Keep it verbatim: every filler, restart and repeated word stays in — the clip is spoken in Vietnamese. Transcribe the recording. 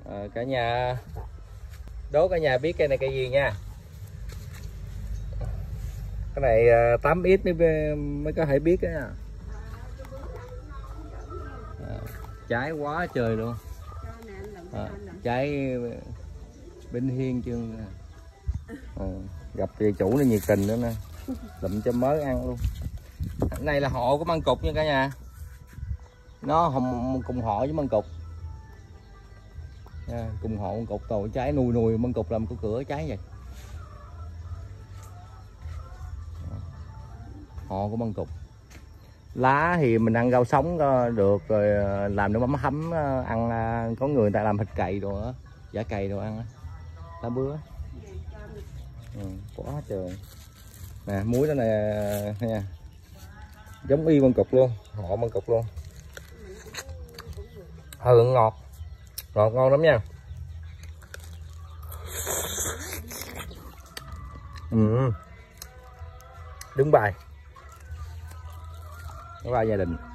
À, cả nhà đố cả nhà biết cây này cây gì nha. Cái này tám x mới mới có thể biết đó nha. À, trái quá trời luôn. À, trái bên hiên chương. À, gặp chị chủ nó nhiệt tình nữa nè, lụm cho mới ăn luôn. Cái này là hộ của măng cục nha cả nhà, nó hồng cùng họ với măng cục nha, cùng hộ măng cục. Rồi trái nuôi nuôi măng cục làm của cửa trái vậy. Họ của măng cục. Lá thì mình ăn rau sống được, rồi làm nước mắm hấm ăn. Có người ta làm thịt cày rồi á, giả cày đồ ăn á, lá bứa. Ừ, quá trời nè, muối đó nè nha, giống y măng cục luôn, họ măng cục luôn. Ừ, ngọt ngọt ngon lắm nha. Ừ. Đứng bài, đứng bài gia đình.